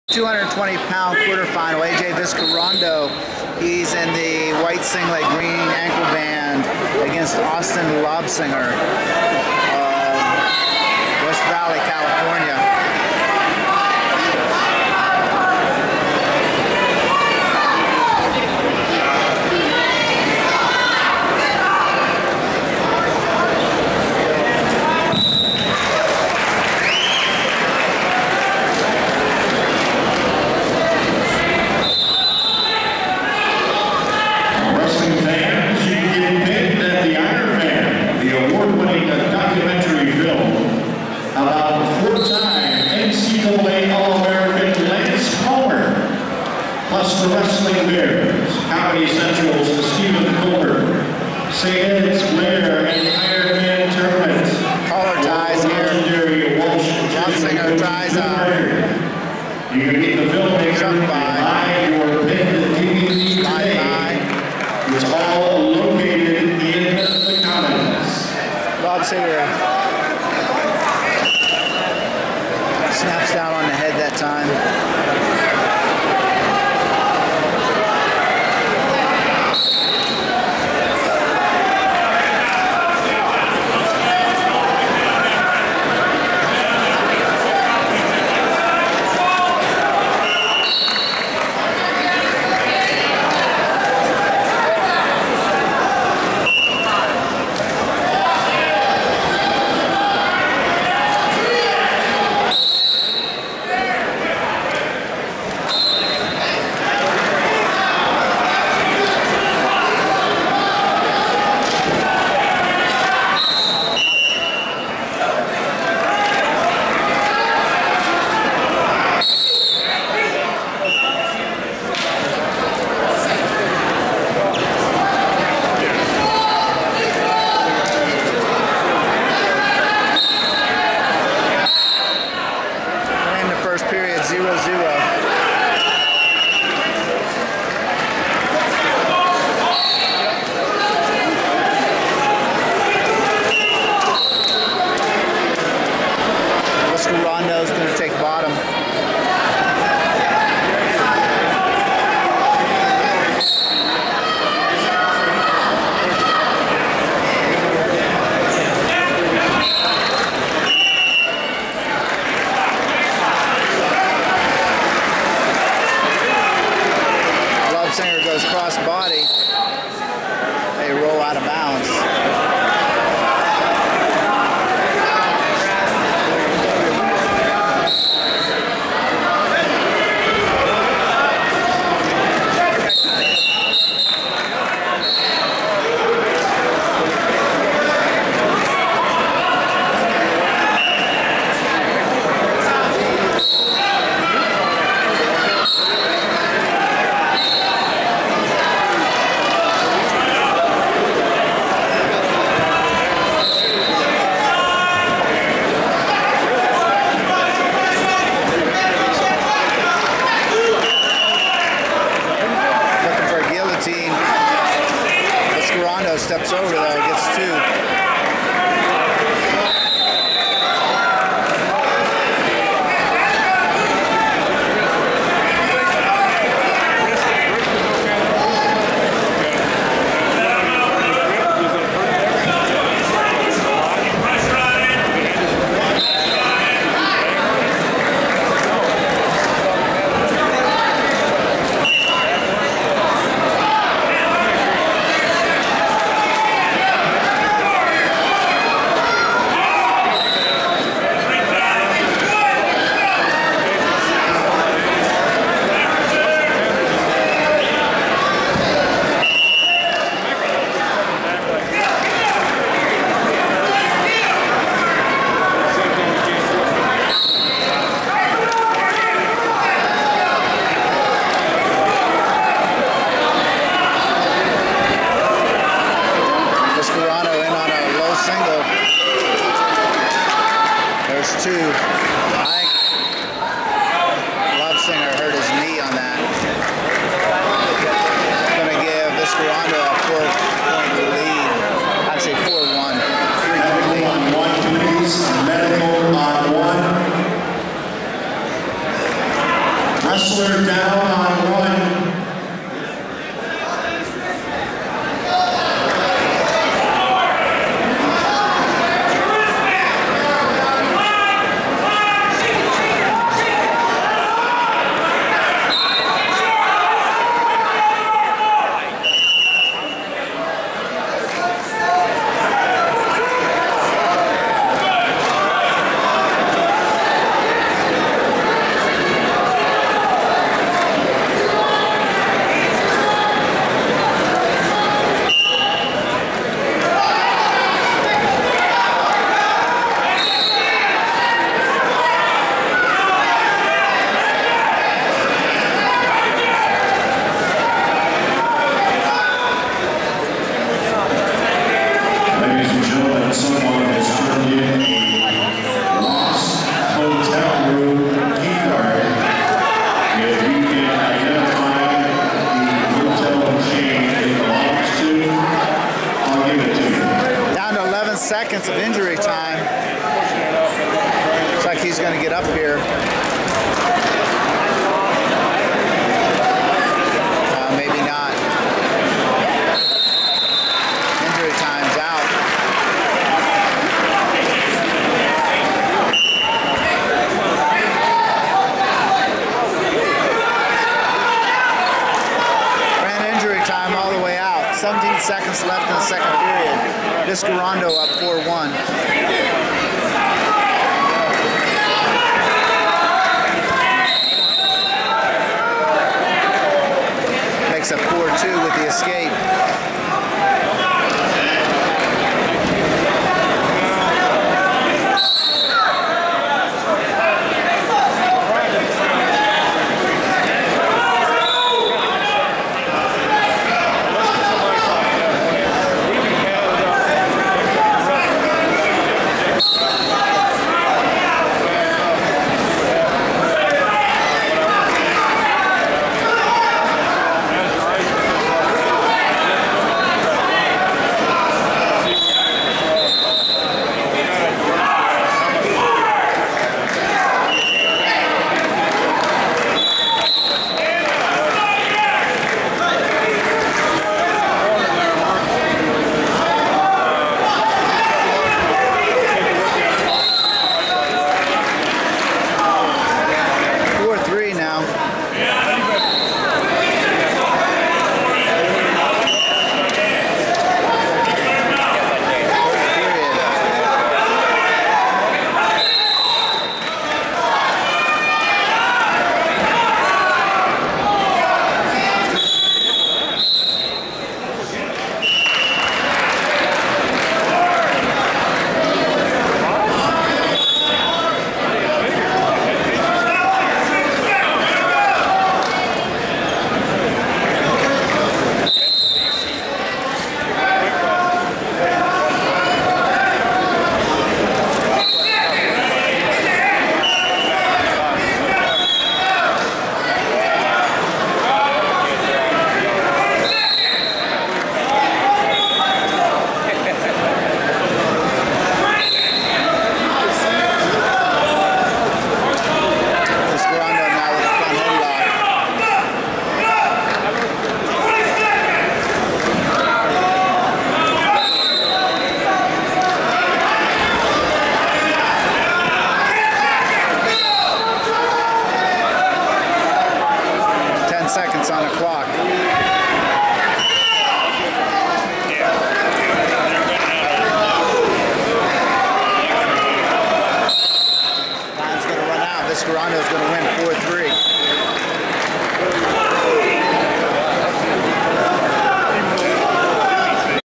220-pound quarterfinal, AJ Vizcarrondo. He's in the white singlet, green ankle band against Austin Lobsinger, West Valley, California. Plus the Wrestling Bears, Comedy Central's Stephen Colbert, Sayed's Blair, and Ironman Tournament. Collar ties here. Lobsinger ties up. You can meet the filmmaker by your pinned DVD today. It's all located in the Commons. Lobsinger snaps down on the head that time. Period 0-0. Vizcarrondo's going to take bottom. Lobsinger goes cross body. They roll out of bounds. Vizcarrondo steps over though, gets two. There's two. I think Lobsinger hurt his knee on that. Going to give Vizcarrondo a 4-point lead. Actually 4-1. 3-point lead. On one, please. Medical on one. Wrestler down on one. Someone has turned in a lost hotel room key card. If you can identify the hotel chain it belongs to, I'll give it to you. Down to 11 seconds of injury time. Looks like he's going to get up here. Maybe not. Injury time's out. Time all the way out. 17 seconds left in the second period. Vizcarrondo up 4-1. Makes up 4-2 with the escape. Seconds on the clock.